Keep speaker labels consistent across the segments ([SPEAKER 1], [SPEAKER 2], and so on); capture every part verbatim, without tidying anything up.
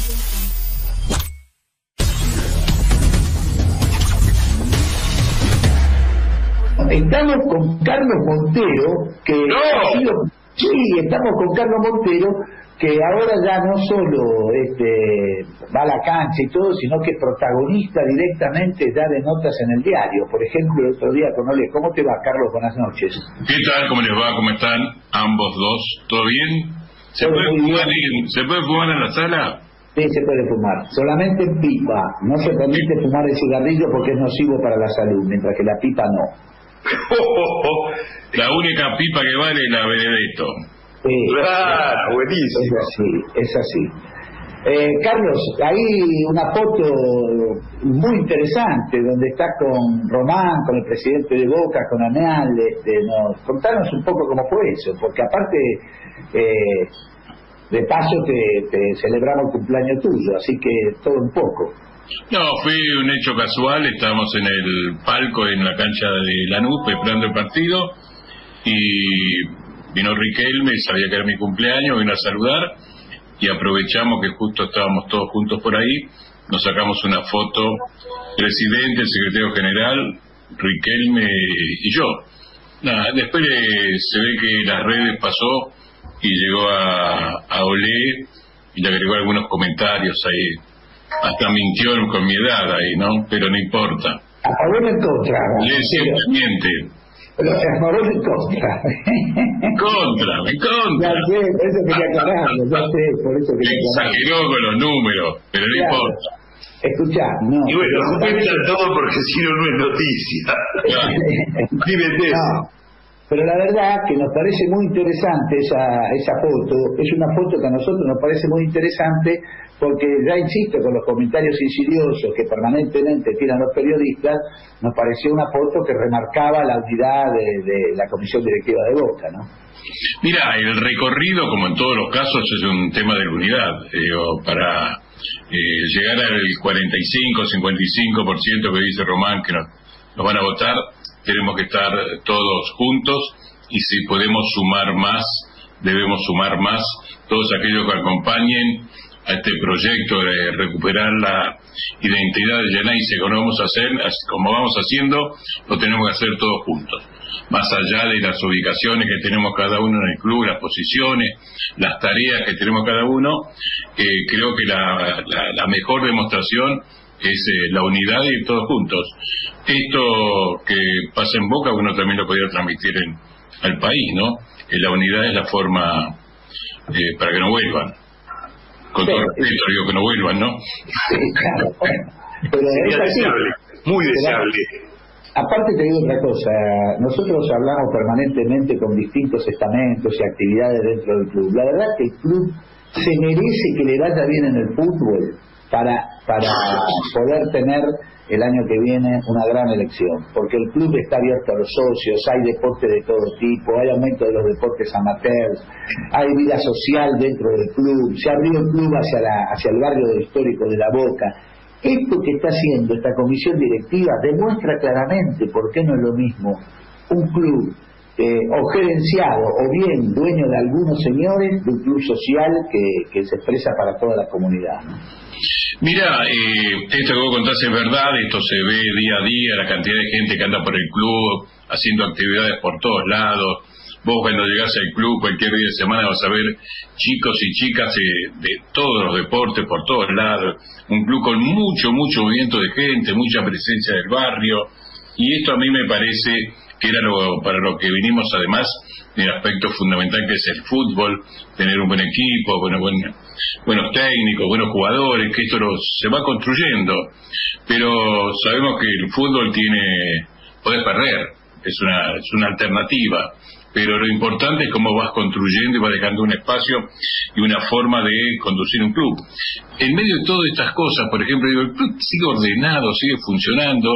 [SPEAKER 1] Estamos con Carlos Montero, que
[SPEAKER 2] ¡No!
[SPEAKER 1] ha sido, sí, estamos con Carlos Montero, que ahora ya no solo este, va a la cancha y todo, sino que es protagonista directamente ya de notas en el diario. Por ejemplo, el otro día con Ole. ¿Cómo te va, Carlos? Buenas noches.
[SPEAKER 2] ¿Qué tal? ¿Cómo les va? ¿Cómo están ambos dos? ¿Todo bien? ¿Se,
[SPEAKER 1] Todo
[SPEAKER 2] puede
[SPEAKER 1] muy
[SPEAKER 2] fumar,
[SPEAKER 1] bien.
[SPEAKER 2] en, ¿Se puede fumar en la sala?
[SPEAKER 1] Sí, se puede fumar. Solamente en pipa. No se permite fumar el cigarrillo porque es nocivo para la salud, mientras que la pipa no.
[SPEAKER 2] Oh, oh, oh. La única pipa que vale es la Benedetto.
[SPEAKER 1] Sí,
[SPEAKER 3] Claro, buenísimo.
[SPEAKER 1] es así, es así. Eh, Carlos, hay una foto muy interesante donde estás con Román, con el presidente de Boca, con Aneal. Este, nos, contanos un poco cómo fue eso, porque aparte, eh, de paso te, te celebramos el cumpleaños tuyo, así que todo un poco.
[SPEAKER 2] No, fue un hecho casual. Estábamos en el palco en la cancha de Lanús esperando el partido y vino Riquelme, sabía que era mi cumpleaños, vino a saludar y aprovechamos que justo estábamos todos juntos por ahí, nos sacamos una foto, presidente, el secretario general, Riquelme y yo. Nada, después se ve que las redes pasó y llegó a, a Olé y le agregó algunos comentarios ahí. Hasta mintió con mi edad ahí, ¿no? Pero no importa.
[SPEAKER 1] A favor o en contra.
[SPEAKER 2] Le siempre miente.
[SPEAKER 1] Pero a favor o en contra.
[SPEAKER 2] Contra, en
[SPEAKER 1] Ya
[SPEAKER 2] contra.
[SPEAKER 1] sé, por eso quería aclararlo, ya sé, por eso quería aclararlo.
[SPEAKER 2] Exageró con los números, pero no
[SPEAKER 1] Claro.
[SPEAKER 2] importa.
[SPEAKER 1] Escuchá, no.
[SPEAKER 3] Y bueno, cuentan todo porque si no, no es noticia.
[SPEAKER 2] Claro.
[SPEAKER 3] Escríbete eso.
[SPEAKER 1] No, pero la verdad que nos parece muy interesante esa, esa foto. Es una foto que a nosotros nos parece muy interesante porque, ya insisto, con los comentarios insidiosos que permanentemente tiran los periodistas, nos pareció una foto que remarcaba la unidad de, de la comisión directiva de Boca, ¿no?
[SPEAKER 2] Mira, el recorrido, como en todos los casos, es un tema de unidad. Digo, para eh, llegar al cuarenta y cinco, cincuenta y cinco por ciento que dice Román que nos, nos van a votar, tenemos que estar todos juntos y si podemos sumar más, debemos sumar más, todos aquellos que acompañen a este proyecto de recuperar la identidad de Geneise, como vamos a hacer, como vamos haciendo, lo tenemos que hacer todos juntos. Más allá de las ubicaciones que tenemos cada uno en el club, las posiciones, las tareas que tenemos cada uno, eh, creo que la, la, la mejor demostración es eh, la unidad y todos juntos. Esto que pasa en Boca, uno también lo podría transmitir en, al país, ¿no? Que la unidad es la forma eh, para que no vuelvan. Con todo respeto, digo que no vuelvan, ¿no?
[SPEAKER 1] Sí, claro. Pero es
[SPEAKER 3] Sería
[SPEAKER 1] así.
[SPEAKER 3] deseable, muy deseable.
[SPEAKER 1] Aparte te digo otra cosa, nosotros hablamos permanentemente con distintos estamentos y actividades dentro del club. La verdad que el club se merece que le vaya bien en el fútbol para, para poder tener el año que viene una gran elección, porque el club está abierto a los socios, hay deporte de todo tipo, hay aumento de los deportes amateurs, hay vida social dentro del club, se abrió el club hacia, la, hacia el barrio histórico de La Boca. Esto que está haciendo esta comisión directiva demuestra claramente por qué no es lo mismo un club eh, o gerenciado o bien dueño de algunos señores de un club social que, que se expresa para toda la comunidad, ¿no?
[SPEAKER 2] Mira, eh, esto que vos contás es verdad, esto se ve día a día, la cantidad de gente que anda por el club, haciendo actividades por todos lados. Vos cuando llegás al club cualquier día de semana vas a ver chicos y chicas de, de todos los deportes por todos lados. Un club con mucho, mucho movimiento de gente, mucha presencia del barrio. Y esto a mí me parece que era lo, para lo que vinimos además, el aspecto fundamental que es el fútbol, tener un buen equipo, bueno, buen, buenos técnicos, buenos jugadores, que esto lo, se va construyendo. Pero sabemos que el fútbol tiene, podés perder, es una, es una alternativa. Pero lo importante es cómo vas construyendo y vas dejando un espacio y una forma de conducir un club. En medio de todas estas cosas, por ejemplo, digo, el club sigue ordenado, sigue funcionando.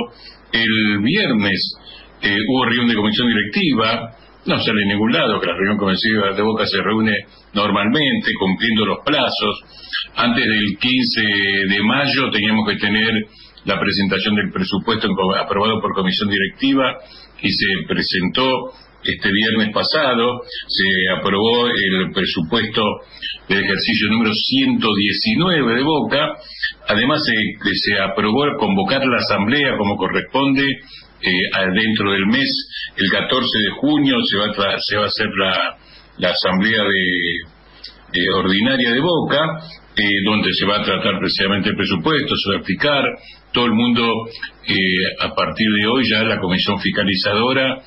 [SPEAKER 2] El viernes eh, hubo reunión de comisión directiva, no sale en ningún lado, que la reunión comisión de Boca se reúne normalmente, cumpliendo los plazos. Antes del quince de mayo teníamos que tener la presentación del presupuesto aprobado por comisión directiva y se presentó este viernes pasado, se aprobó el presupuesto del ejercicio número ciento diecinueve de Boca. Además se, se aprobó convocar la asamblea como corresponde eh, dentro del mes. El catorce de junio se va a, se va a hacer la, la asamblea de, de ordinaria de Boca, eh, donde se va a tratar precisamente el presupuesto, se va a explicar. Todo el mundo, eh, a partir de hoy ya la comisión fiscalizadora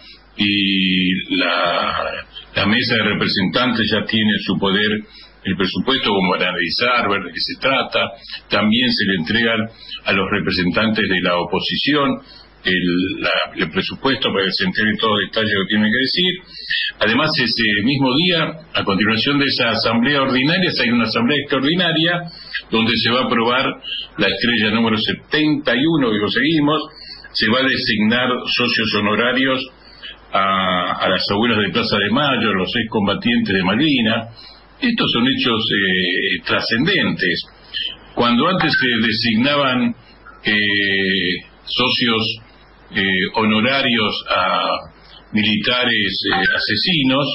[SPEAKER 2] y la, la mesa de representantes ya tiene su poder el presupuesto como para analizar, ver de qué se trata. También se le entregan a los representantes de la oposición el, la, el presupuesto para que se entere todo el detalle que tienen que decir. Además, ese mismo día, a continuación de esa asamblea ordinaria, hay una asamblea extraordinaria donde se va a aprobar la estrella número setenta y uno que conseguimos. Se va a designar socios honorarios a, a las abuelas de Plaza de Mayo, a los excombatientes de Malvinas. Estos son hechos eh, trascendentes. Cuando antes se designaban eh, socios eh, honorarios a militares eh, asesinos,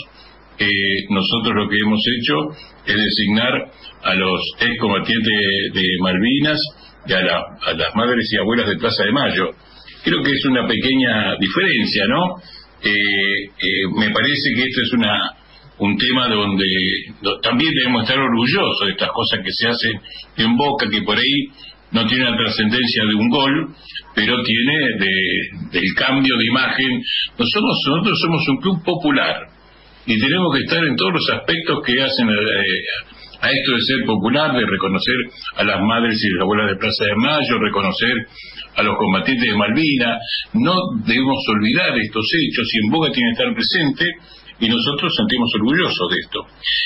[SPEAKER 2] eh, nosotros lo que hemos hecho es designar a los excombatientes de, de Malvinas y a, la, a las madres y abuelas de Plaza de Mayo. Creo que es una pequeña diferencia, ¿no? Eh, eh, me parece que esto es una un tema donde do, también debemos estar orgullosos de estas cosas que se hacen en Boca, que por ahí no tiene la trascendencia de un gol, pero tiene de, del cambio de imagen. Nosotros, nosotros somos un club popular y tenemos que estar en todos los aspectos que hacen eh, a esto de ser popular, de reconocer a las madres y las abuelas de Plaza de Mayo, reconocer a los combatientes de Malvinas. No debemos olvidar estos hechos y en Boca tiene que estar presente. Y nosotros sentimos orgullosos de esto.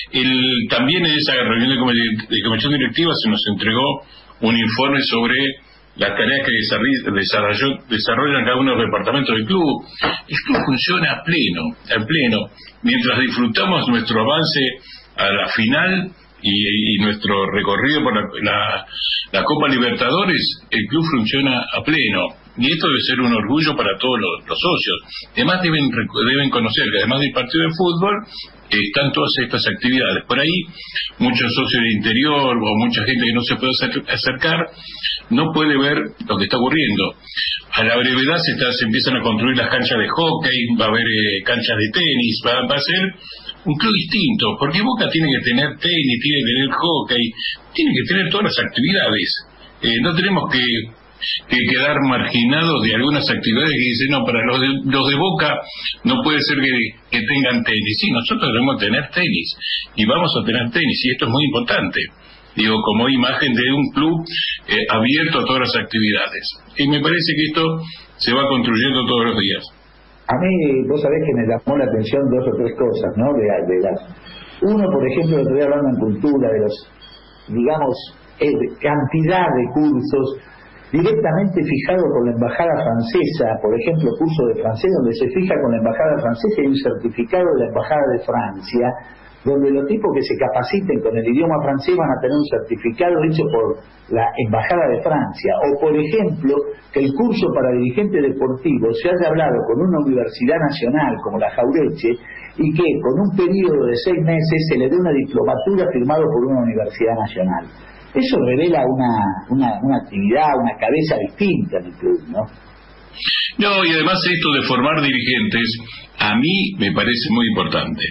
[SPEAKER 2] El, también en esa reunión de, de comisión directiva se nos entregó un informe sobre las tareas que desarrolló, desarrollan cada uno de los departamentos del club. El club funciona a pleno, a pleno. Mientras disfrutamos nuestro avance a la final y, y nuestro recorrido por la, la, la Copa Libertadores, el club funciona a pleno. Y esto debe ser un orgullo para todos los, los socios. Además deben, deben conocer que además del partido de fútbol, eh, están todas estas actividades. Por ahí, muchos socios del interior o mucha gente que no se puede acercar, no puede ver lo que está ocurriendo. A la brevedad se, está, se empiezan a construir las canchas de hockey, va a haber eh, canchas de tenis, va, va a ser un club distinto, porque Boca tiene que tener tenis, tiene que tener hockey, tiene que tener todas las actividades. Eh, no tenemos que... que quedar marginados de algunas actividades que dicen, no, para los de, los de Boca no puede ser que, que tengan tenis. Sí, nosotros debemos tener tenis, y vamos a tener tenis, y esto es muy importante, digo, como imagen de un club eh, abierto a todas las actividades. Y me parece que esto se va construyendo todos los días.
[SPEAKER 1] A mí, vos sabés que me llamó la atención dos o tres cosas, ¿no? De, de las... Uno, por ejemplo, lo estoy hablando en cultura, de los, digamos, eh, cantidad de cursos directamente fijado con la embajada francesa, por ejemplo, curso de francés, donde se fija con la embajada francesa y un certificado de la embajada de Francia, donde los tipos que se capaciten con el idioma francés van a tener un certificado hecho por la embajada de Francia. O, por ejemplo, que el curso para dirigente deportivo se haya hablado con una universidad nacional como la Jauretche y que con un periodo de seis meses se le dé una diplomatura firmado por una universidad nacional. Eso revela una, una, una actividad, una cabeza distinta en el club, ¿no?
[SPEAKER 2] No, y además esto de formar dirigentes, a mí me parece muy importante.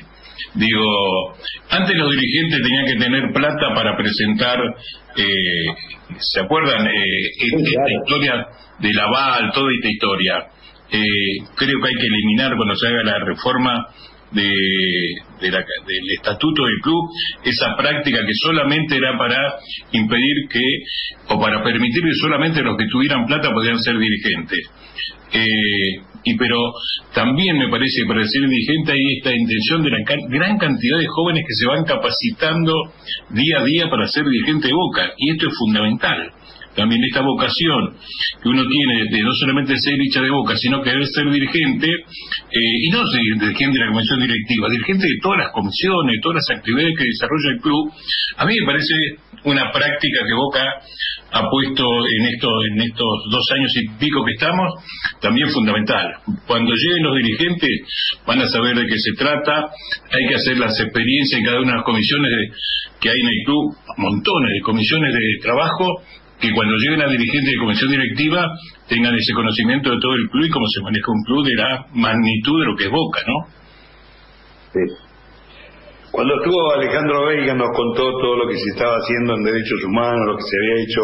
[SPEAKER 2] Digo, antes los dirigentes tenían que tener plata para presentar, eh, ¿se acuerdan? Eh, sí, esta claro. historia del aval, toda esta historia. Eh, creo que hay que eliminar cuando se haga la reforma de, de la, del estatuto del club esa práctica que solamente era para impedir que, o para permitir que solamente los que tuvieran plata podían ser dirigentes. Eh, y pero también me parece que para ser dirigente hay esta intención de la ca gran cantidad de jóvenes que se van capacitando día a día para ser dirigente de Boca, y esto es fundamental. también esta vocación que uno tiene de no solamente ser hincha de Boca, sino que debe ser dirigente, eh, y no ser dirigente de la comisión directiva, dirigente de todas las comisiones, de todas las actividades que desarrolla el club. A mí me parece una práctica que Boca ha puesto en estos, en estos dos años y pico que estamos, también fundamental. Cuando lleguen los dirigentes van a saber de qué se trata, hay que hacer las experiencias en cada una de las comisiones de, que hay en el club, montones de comisiones de trabajo, que cuando lleguen a dirigentes de comisión directiva tengan ese conocimiento de todo el club y cómo se maneja un club de la magnitud de lo que es Boca, ¿no?
[SPEAKER 3] Sí. Cuando estuvo Alejandro Veiga nos contó todo lo que se estaba haciendo en derechos humanos, lo que se había hecho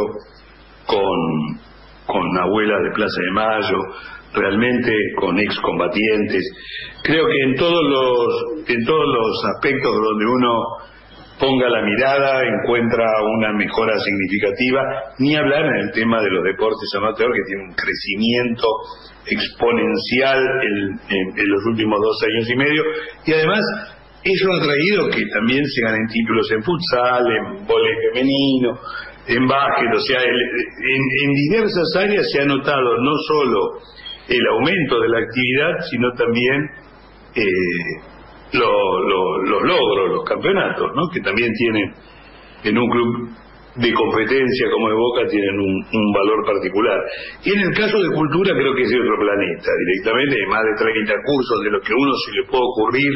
[SPEAKER 3] con, con abuelas de Plaza de Mayo, realmente con excombatientes. Creo que en todos los, en todos los aspectos donde uno ponga la mirada encuentra una mejora significativa, ni hablar en el tema de los deportes amateur, que tiene un crecimiento exponencial en, en, en los últimos dos años y medio, y además eso ha traído que también se ganen títulos en futsal, en vóley femenino, en básquet, o sea, el, en, en diversas áreas se ha notado no solo el aumento de la actividad, sino también eh, lo, lo, los logros, los campeonatos, ¿no? Que también tienen, en un club de competencia como de Boca, tienen un, un valor particular. Y en el caso de cultura creo que es de otro planeta, directamente, hay más de treinta cursos de los que uno se le puede ocurrir,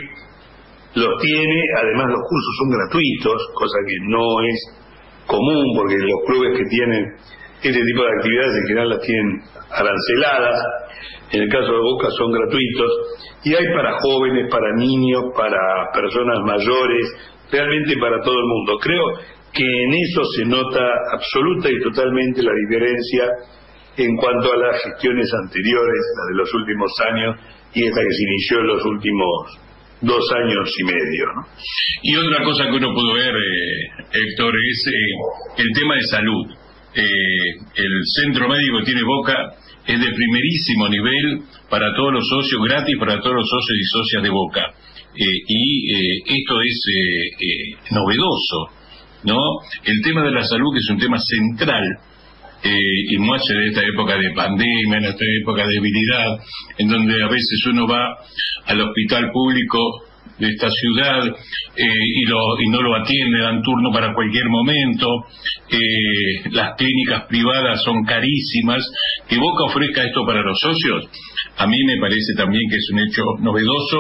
[SPEAKER 3] los tiene. Además los cursos son gratuitos, cosa que no es común, porque los clubes que tienen este tipo de actividades en general las tienen aranceladas. En el caso de Boca son gratuitos, y hay para jóvenes, para niños, para personas mayores, realmente para todo el mundo. Creo que en eso se nota absoluta y totalmente la diferencia en cuanto a las gestiones anteriores, las de los últimos años, y esta que se inició en los últimos dos años y medio, ¿no?
[SPEAKER 2] Y otra cosa que uno pudo ver, eh, Héctor, es eh, el tema de salud. Eh, el centro médico que tiene Boca es de primerísimo nivel para todos los socios, gratis para todos los socios y socias de Boca. Eh, y eh, esto es eh, eh, novedoso, ¿no? El tema de la salud, que es un tema central, eh, y más en esta época de pandemia, en esta época de debilidad, en donde a veces uno va al hospital público de esta ciudad eh, y, lo, y no lo atiende, dan turno para cualquier momento, eh, las clínicas privadas son carísimas. Que Boca ofrezca esto para los socios, a mí me parece también que es un hecho novedoso,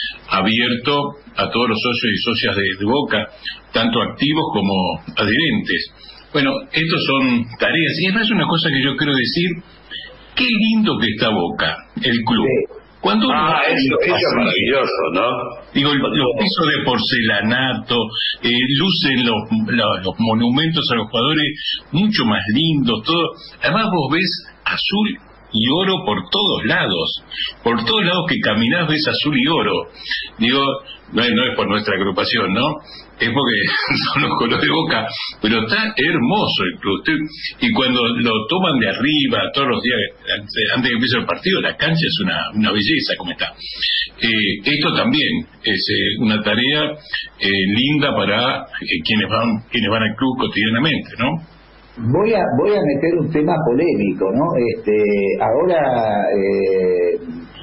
[SPEAKER 2] abierto a todos los socios y socias de, de Boca, tanto activos como adherentes. Bueno, estos son tareas, y además una cosa que yo quiero decir, qué lindo que está Boca, el club. Cuando
[SPEAKER 3] ah, eso, eso es maravilloso, ¿no?
[SPEAKER 2] Digo, los pisos de porcelanato, eh, lucen los, los, los monumentos a los jugadores mucho más lindos, todo. Además vos ves azul y oro por todos lados, por todos lados que caminás ves azul y oro. Digo, no es, no es por nuestra agrupación, ¿no? Es porque son los colores de Boca, pero está hermoso el club. Y cuando lo toman de arriba, todos los días, antes de que empiece el partido, la cancha es una, una belleza como está. Eh, esto también es eh, una tarea eh, linda para eh, quienes van quienes van al club cotidianamente, ¿no?
[SPEAKER 1] Voy a voy a meter un tema polémico, ¿no? Este, ahora eh,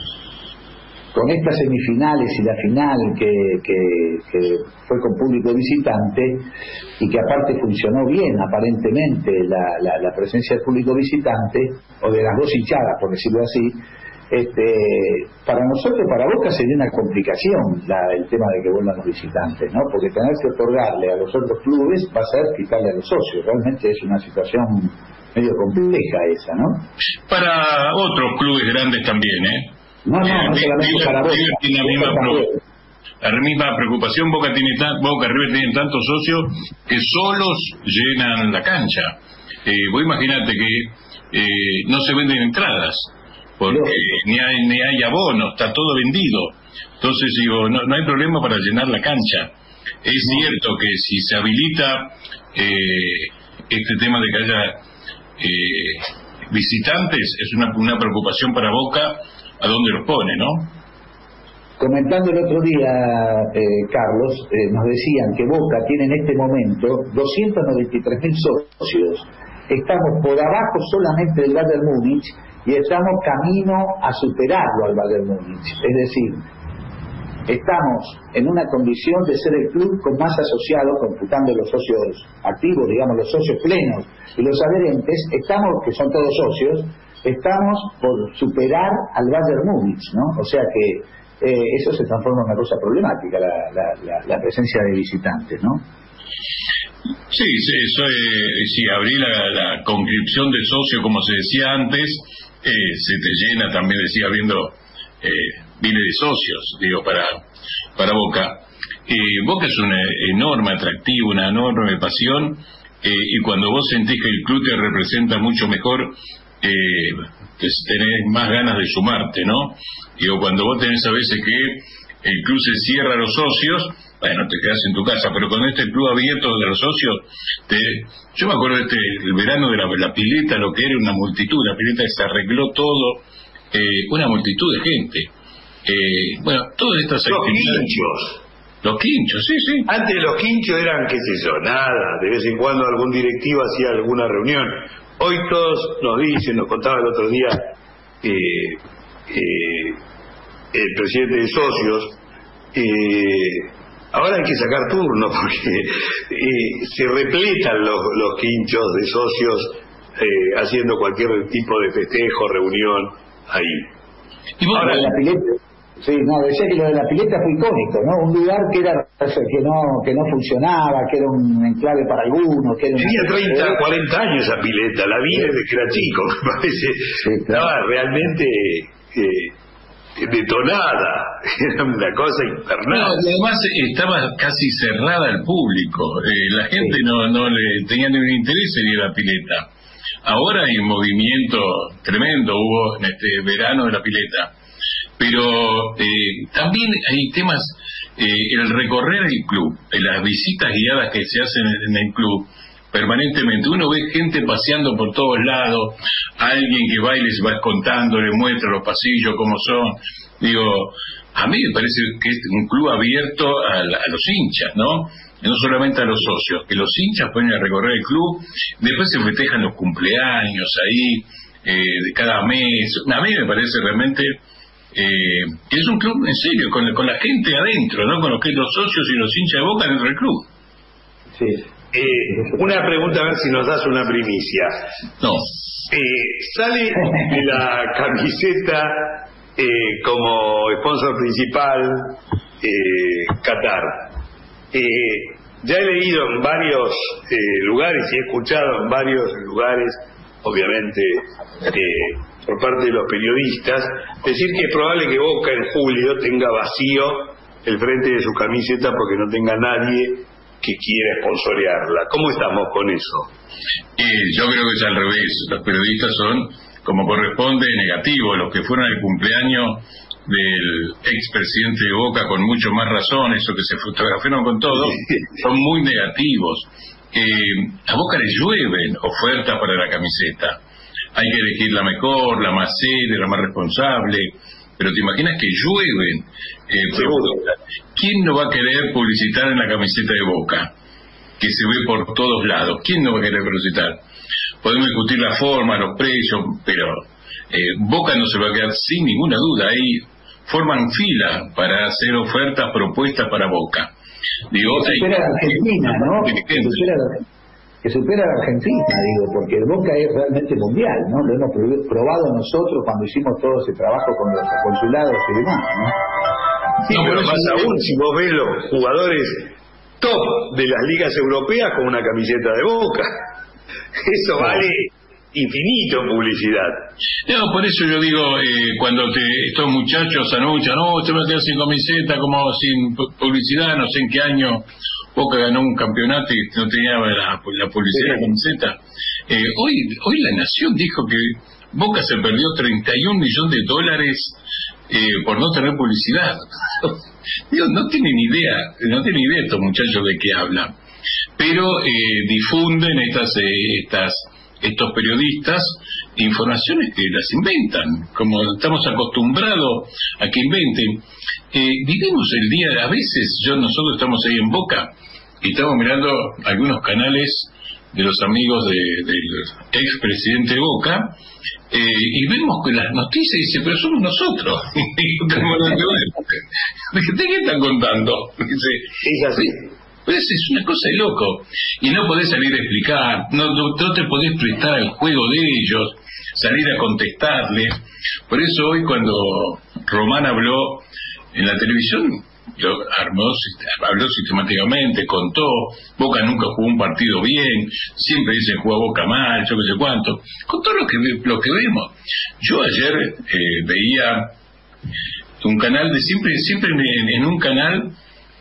[SPEAKER 1] con estas semifinales y la final que, que, que fue con público visitante, y que aparte funcionó bien aparentemente la, la, la presencia del público visitante, o de las dos hinchadas por decirlo así, este, para nosotros, para Boca sería una complicación la, el tema de que vuelvan los visitantes, ¿no? Porque tener que otorgarle a los otros clubes va a ser quitarle a los socios. Realmente es una situación medio compleja esa, ¿no?
[SPEAKER 2] Para otros clubes grandes también, ¿eh?
[SPEAKER 1] No, no, no solamente para Boca.
[SPEAKER 2] Tiene la misma, pro, la misma preocupación. Boca tiene tan, Boca River tienen tantos socios que solos llenan la cancha. Eh, vos imaginate que eh, no se venden entradas, porque ni hay, ni hay abono, está todo vendido. Entonces digo, no, no hay problema para llenar la cancha. Es no. cierto que si se habilita eh, este tema de que haya eh, visitantes, es una, una preocupación para Boca, a dónde los pone, ¿no?
[SPEAKER 1] Comentando el otro día, eh, Carlos, eh, nos decían que Boca tiene en este momento doscientos noventa y tres mil socios, estamos por abajo solamente del Bayern Múnich y estamos camino a superarlo al Bayern Múnich. Es decir, estamos en una condición de ser el club con más asociados, computando los socios activos, digamos los socios plenos y los adherentes, estamos, que son todos socios, estamos por superar al Bayern Múnich, ¿no? O sea que eh, eso se transforma en una cosa problemática, la, la, la, la presencia de visitantes, ¿no?
[SPEAKER 2] Sí, sí, eso es, si abrí la, la conscripción de socio, como se decía antes, eh, se te llena también, decía, viendo eh, viene de socios, digo, para para Boca. Eh, Boca es un enorme atractivo, una enorme pasión, eh, y cuando vos sentís que el club te representa mucho mejor, eh, tenés más ganas de sumarte, ¿no? Digo, cuando vos tenés a veces que el club se cierra a los socios, bueno, te quedas en tu casa, pero con este club abierto de los socios, te, yo me acuerdo de este, el verano de la, la pileta, lo que era una multitud, la pileta que se arregló todo, eh, una multitud de gente. Eh, bueno, todas estas
[SPEAKER 3] los
[SPEAKER 2] actividades.
[SPEAKER 3] quinchos.
[SPEAKER 2] Los quinchos, sí, sí.
[SPEAKER 3] Antes los quinchos eran, qué sé yo, nada, de vez en cuando algún directivo hacía alguna reunión. Hoy todos nos dicen, nos contaba el otro día eh, eh, el presidente de socios, eh, ahora hay que sacar turno porque eh, se repletan los, los quinchos de socios eh, haciendo cualquier tipo de festejo, reunión ahí.
[SPEAKER 2] Y vos,
[SPEAKER 1] Ahora, la pileta, sí, no, decía que lo de la pileta fue icónico, ¿no? Un lugar que era que no que no funcionaba, que era un enclave para algunos, que era
[SPEAKER 3] tenía
[SPEAKER 1] una...
[SPEAKER 3] treinta, cuarenta años esa pileta, la vi desde que era chico, me parece,
[SPEAKER 1] sí, claro.
[SPEAKER 3] Estaba realmente eh, detonada, era una cosa infernal.
[SPEAKER 2] no, y además estaba casi cerrada al público, eh, la gente sí. no no le tenía ningún interés en ir a la pileta. Ahora hay un movimiento tremendo, hubo en este verano de la pileta, pero eh, también hay temas, eh, el recorrer el club, las visitas guiadas que se hacen en el club permanentemente. Uno ve gente paseando por todos lados, alguien que va y les va contando, le muestra los pasillos cómo son. Digo, a mí me parece que es un club abierto a, la, a los hinchas, ¿no? No solamente a los socios, que los hinchas pueden recorrer el club, después se festejan los cumpleaños ahí, eh, de cada mes. A mí me parece realmente eh, que es un club en serio, con, con la gente adentro, ¿no? Con los que los socios y los hinchas de Boca dentro del club.
[SPEAKER 1] Sí.
[SPEAKER 3] Eh, una pregunta, a ver si nos das una primicia.
[SPEAKER 2] No.
[SPEAKER 3] Eh, sale de la camiseta eh, como sponsor principal eh, Qatar. Eh, ya he leído en varios eh, lugares y he escuchado en varios lugares, obviamente eh, por parte de los periodistas, decir que es probable que Boca en julio tenga vacío el frente de su camiseta porque no tenga nadie que quiera sponsorearla. ¿Cómo estamos con eso?
[SPEAKER 2] Eh, yo creo que es al revés. Los periodistas son, como corresponde, negativos. Los que fueron al cumpleaños del expresidente de Boca, con mucho más razón, eso que se fotografiaron con todo, son muy negativos. Eh, a Boca le llueven ofertas para la camiseta. Hay que elegir la mejor, la más seria, la más responsable, pero te imaginas que llueven. Eh,
[SPEAKER 3] Seguro.
[SPEAKER 2] ¿Quién no va a querer publicitar en la camiseta de Boca? Que se ve por todos lados. ¿Quién no va a querer publicitar? Podemos discutir la forma, los precios, pero eh, Boca no se va a quedar sin ninguna duda. Ahí forman fila para hacer ofertas, propuestas para Boca. Digo,
[SPEAKER 1] que supera a la Argentina, ¿no? Que supera, que supera a la Argentina, digo, porque el Boca es realmente mundial, ¿no? Lo hemos probado nosotros cuando hicimos todo ese trabajo con los consulados y demás, ¿no?
[SPEAKER 3] Sí, no, pero más aún si vos ves los jugadores top de las ligas europeas con una camiseta de Boca. Eso vale infinito en publicidad.
[SPEAKER 2] No, por eso yo digo, eh, cuando te, estos muchachos anuncian, no, usted va a quedar sin camiseta, como sin publicidad, no sé en qué año Boca ganó un campeonato y no tenía la, la publicidad de la camiseta. Eh, hoy, hoy La Nación dijo que Boca se perdió treinta y un millones de dólares eh, por no tener publicidad. Digo, no tienen idea, no tienen idea estos muchachos de qué hablan. Pero eh, difunden estas, eh, estas estos periodistas informaciones que las inventan, como estamos acostumbrados a que inventen. Eh, vivimos el día, a veces yo nosotros estamos ahí en Boca y estamos mirando algunos canales de los amigos de, del expresidente de Boca, eh, y vemos que las noticias dice, pero somos nosotros. ¿De qué están contando? Dice,
[SPEAKER 3] es así.
[SPEAKER 2] Pues es una cosa de loco. Y no podés salir a explicar, no, no, no te podés prestar al juego de ellos, salir a contestarle. Por eso hoy cuando Román habló en la televisión, lo armó, habló sistemáticamente, contó, Boca nunca jugó un partido bien, siempre dicen jugó Boca mal, yo qué sé cuánto, contó lo que lo que vemos. Yo ayer eh, veía un canal de siempre, siempre en, en un canal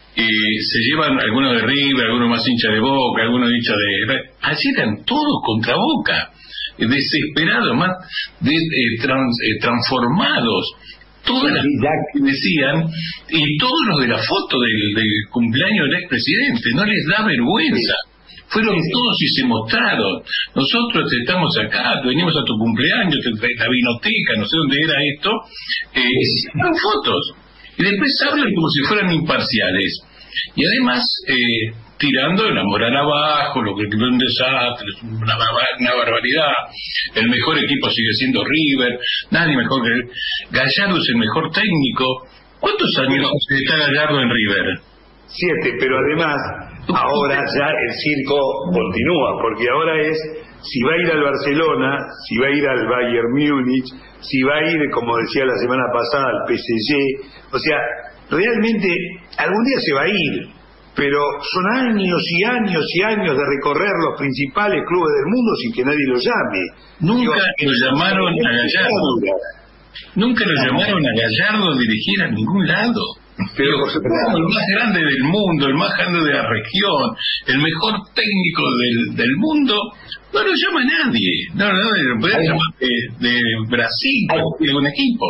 [SPEAKER 2] eh, se llevan algunos de River, algunos más hinchas de Boca, algunos hinchas de... Allí eran todos contra Boca, desesperados, más de, eh, trans, eh, transformados. Todas las que decían, y todos los de la foto del, del cumpleaños del expresidente, no les da vergüenza. Fueron todos y se mostraron. Nosotros estamos acá, venimos a tu cumpleaños, la vinoteca, no sé dónde era esto, eh, hicieron fotos. Y después hablan como si fueran imparciales. Y además, eh, tirando la moral abajo, lo que es un desastre, una, una barbaridad. El mejor equipo sigue siendo River, nadie mejor que él. Gallardo es el mejor técnico. ¿Cuántos años está Gallardo en River?
[SPEAKER 3] Siete, pero además, ahora ya el circo continúa, porque ahora es, si va a ir al Barcelona, si va a ir al Bayern Múnich, si va a ir, como decía la semana pasada, al P S G, o sea, realmente algún día se va a ir, pero son años y años y años de recorrer los principales clubes del mundo sin que nadie lo llame.
[SPEAKER 2] Nunca lo llamaron a Gallardo. Nunca lo llamaron a Gallardo a dirigir a ningún lado. Pero el más grande del mundo, el más grande de la región, el mejor técnico del, del mundo, no lo llama nadie. No, no, lo pueden llamar de, de Brasil, de algún equipo.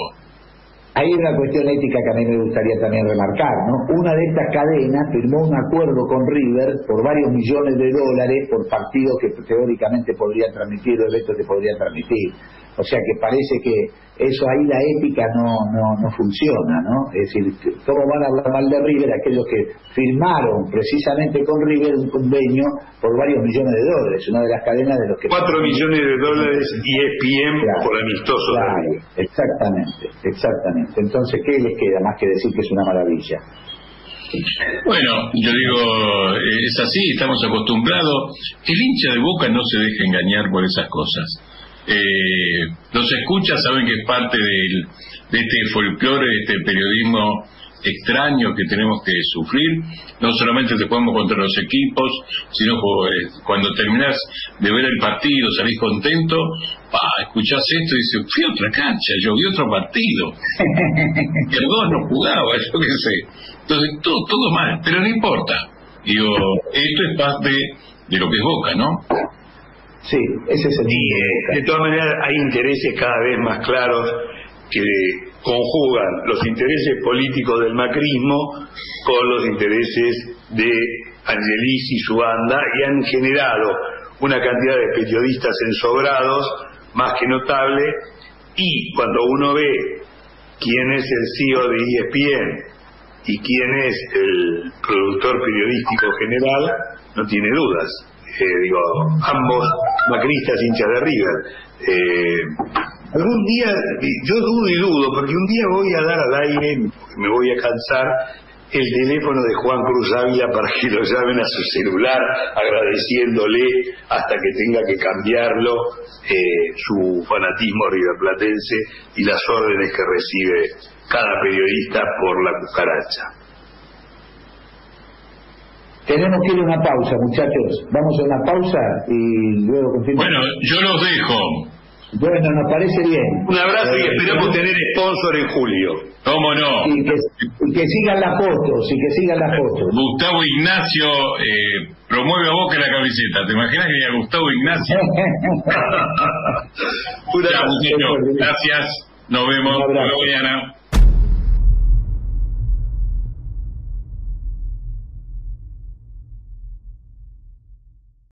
[SPEAKER 1] Hay una cuestión ética que a mí me gustaría también remarcar, ¿no? Una de estas cadenas firmó un acuerdo con River por varios millones de dólares por partidos que teóricamente podrían transmitir, o eventos que podrían transmitir. O sea que parece que eso ahí la ética no, no, no funciona, ¿no? Es decir, ¿cómo van a hablar mal de River aquellos que firmaron precisamente con River un convenio por varios millones de dólares? Una de las cadenas de los que...
[SPEAKER 3] Cuatro millones de dólares y E S P N claro, por amistosos.
[SPEAKER 1] Claro, exactamente, exactamente. Entonces, ¿qué les queda más que decir que es una maravilla?
[SPEAKER 2] Bueno, yo digo, es así, estamos acostumbrados. El hincha de Boca no se deja engañar por esas cosas. Eh, los escucha, saben que es parte del, de este folclore, de este periodismo extraño que tenemos que sufrir. No solamente te jugamos contra los equipos, sino pues, cuando terminás de ver el partido, salís contento, pa, escuchás esto y dices, fui a otra cancha, yo vi otro partido. Perdón, no jugaba, yo qué sé. Entonces, todo, todo mal, pero no importa. Digo, esto es parte de lo que es Boca, ¿no?
[SPEAKER 1] Sí, ese es el...
[SPEAKER 3] Y eh, de todas maneras hay intereses cada vez más claros que conjugan los intereses políticos del macrismo con los intereses de Angelis y su banda, y han generado una cantidad de periodistas ensobrados más que notable, y cuando uno ve quién es el C E O de E S P N y quién es el productor periodístico general, no tiene dudas. Eh, digo, ambos macristas hinchas de River. Eh, algún día, yo dudo y dudo, porque un día voy a dar al aire, me voy a cansar, el teléfono de Juan Cruz Ávila para que lo llamen a su celular agradeciéndole hasta que tenga que cambiarlo eh, su fanatismo riverplatense y las órdenes que recibe cada periodista por la cucaracha.
[SPEAKER 1] Tenemos que ir a una pausa, muchachos. Vamos a una pausa y luego continuamos.
[SPEAKER 2] Bueno, yo los dejo.
[SPEAKER 1] Bueno, nos parece bien.
[SPEAKER 3] Un abrazo y esperamos tener sponsor en julio.
[SPEAKER 2] ¿Cómo no?
[SPEAKER 1] Y que, y que sigan las fotos, y que sigan las fotos.
[SPEAKER 2] Gustavo Ignacio eh, promueve a Boca en la camiseta. ¿Te imaginas que diga Gustavo Ignacio?
[SPEAKER 3] Un abrazo.
[SPEAKER 2] Gracias. Nos vemos.
[SPEAKER 1] Un abrazo.
[SPEAKER 2] Hasta mañana.